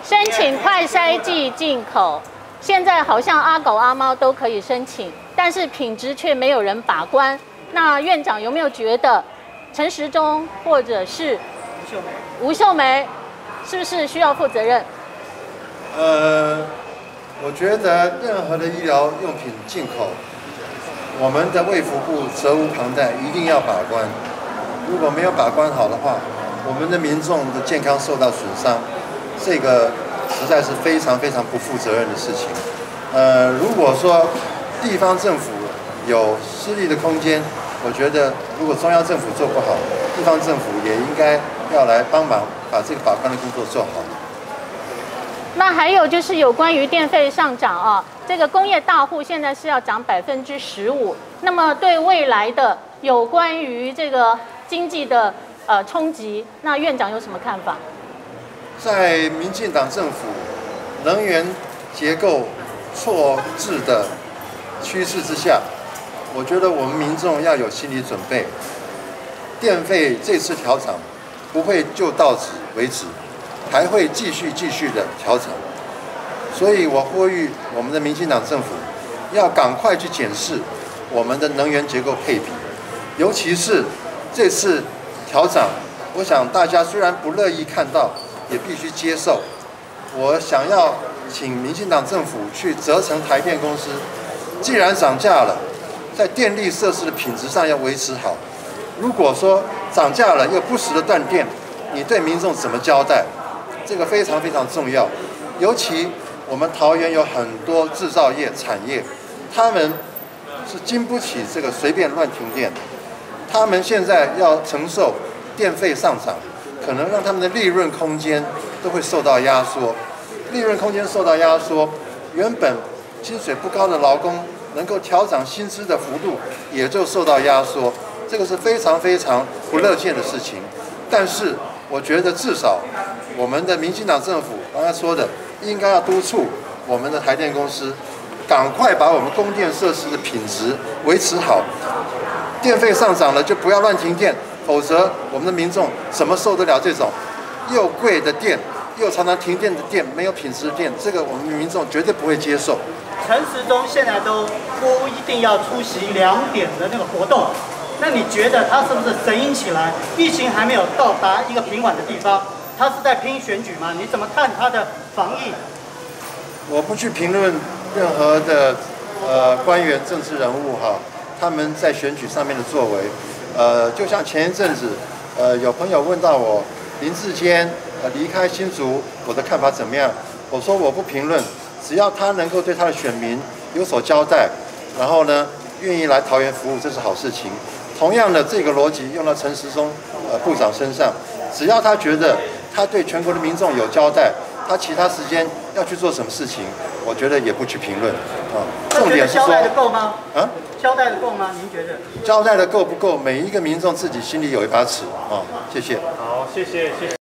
申请快筛剂进口，现在好像阿狗阿猫都可以申请，但是品质却没有人把关。那院长有没有觉得陈时中或者是吴秀梅是不是需要负责任？ 我觉得任何的医疗用品进口，我们的卫福部责无旁贷，一定要把关。如果没有把关好的话，我们的民众的健康受到损伤，这个实在是非常非常不负责任的事情。如果说地方政府有施力的空间，我觉得如果中央政府做不好，地方政府也应该要来帮忙，把这个把关的工作做好。 那还有就是有关于电费上涨啊，这个工业大户现在是要涨15%，那么对未来的有关于这个经济的冲击，那院长有什么看法？ 在民进党政府能源结构错置的趋势之下，我觉得我们民众要有心理准备，电费这次调涨不会就到此为止，还会继续的调整，所以我呼吁我们的民进党政府要赶快去检视我们的能源结构配比，尤其是这次调涨，我想大家虽然不乐意看到，也必须接受。我想要请民进党政府去责成台电公司，既然涨价了，在电力设施的品质上要维持好。如果说涨价了又不时的断电，你对民众怎么交代？这个非常非常重要，尤其我们桃园有很多制造业产业，他们是经不起这个随便乱停电，他们现在要承受电费上涨，可能让他们的利润空间都会受到压缩。利润空间受到压缩，原本薪水不高的劳工能够调涨薪资的幅度也就受到压缩，这个是非常非常不乐见的事情。但是我觉得至少我们的民进党政府刚才说的，应该要督促我们的台电公司赶快把我们供电设施的品质维持好。电费上涨了就不要乱停电，否则我们的民众怎么受得了这种又贵的电又常常停电的电，没有品质的电？这个我们民众绝对不会接受。 陈时中现在都不一定要出席2点的那个活动，那你觉得他是不是神隐起来？疫情还没有到达一个平缓的地方，他是在拼选举吗？你怎么看他的防疫？ 我不去评论任何的官员、政治人物哈，他们在选举上面的作为。就像前一阵子，有朋友问到我林智坚离开新竹，我的看法怎么样？我说我不评论，只要他能够对他的选民有所交代，然后呢愿意来桃园服务，这是好事情。同样的这个逻辑用到陈时中部长身上，只要他觉得他对全国的民众有交代，他其他时间要去做什么事情，我觉得也不去评论啊。重点是说， 交代的够吗？ 啊？ 交代的够吗？您觉得？ 交代的够不够？每一个民众自己心里有一把尺啊。谢谢。 好，谢谢。